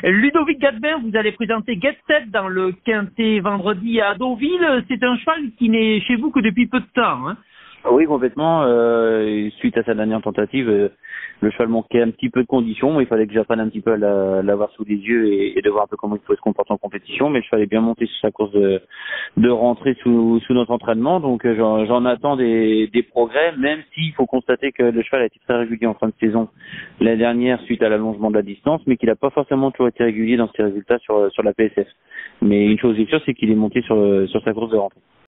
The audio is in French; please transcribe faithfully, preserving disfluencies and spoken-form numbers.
Ludovic Gadbin, vous allez présenter Get Set dans le Quintet vendredi à Deauville. C'est un cheval qui n'est chez vous que depuis peu de temps. Hein. Oui, complètement. Euh, suite à sa dernière tentative, euh, le cheval manquait un petit peu de conditions. Il fallait que j'apprenne un petit peu à la- l'avoir sous les yeux et, et de voir un peu comment il pouvait se comporter en compétition. Mais le cheval est bien monté sur sa course de, de rentrée sous, sous notre entraînement. Donc euh, j'en, j'en attends des, des progrès, même s'il faut constater que le cheval a été très régulier en fin de saison l'année dernière suite à l'allongement de la distance, mais qu'il n'a pas forcément toujours été régulier dans ses résultats sur, sur la P S F. Mais une chose est sûre, c'est qu'il est monté sur, sur sa course de rentrée.